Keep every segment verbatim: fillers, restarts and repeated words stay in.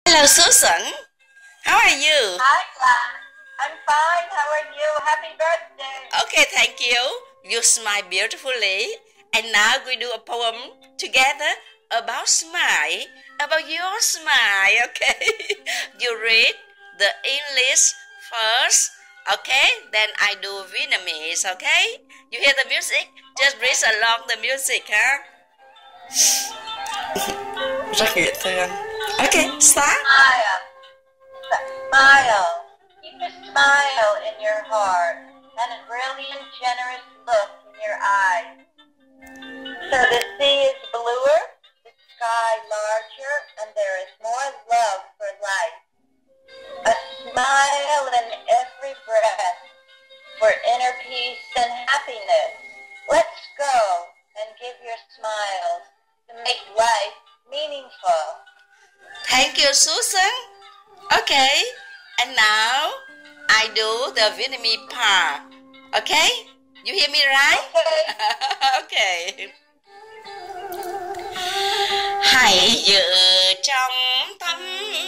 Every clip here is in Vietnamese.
Hello, Susan. How are you? Hi, Glenn. I'm fine. How are you? Happy birthday. Okay, thank you. You smile beautifully. And now we do a poem together about smile, about your smile, okay? You read the English first, okay? Then I do Vietnamese, okay? You hear the music? Just read along the music, huh? Rất dễ thương. Okay, start. Smile. Smile. Keep a smile in your heart and a brilliant, generous look in your eyes. So the sea is bluer, the sky larger, and there is more love for life. A smile in every breath for inner peace and happiness. Let's go and give your smiles to make life meaningful. Thank you, Susan. Okay, and now I do the Vietnamese part. Okay? You hear me right? Okay. Okay. Hãy giữ trong tâm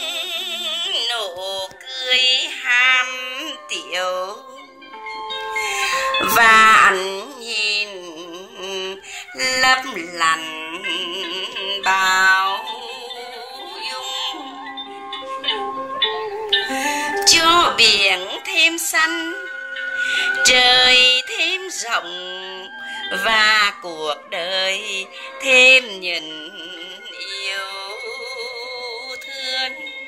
nụ cười ham tiểu và ánh nhìn lấp lánh bao dung, cho biển thêm xanh, trời thêm rộng và cuộc đời thêm nhìn yêu thương.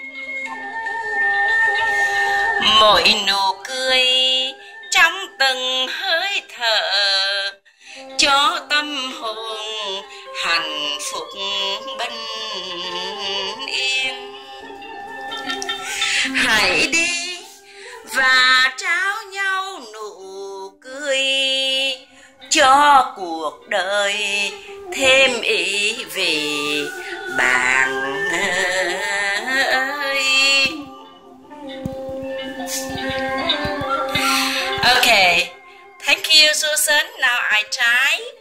Mỗi nụ cười trong từng hơi thở cho tâm hồn hạnh phúc bình yên. Hãy đi và trao nhau nụ cười cho cuộc đời thêm ý vì bạn ơi. Okay, thank you, Susan. Now I try.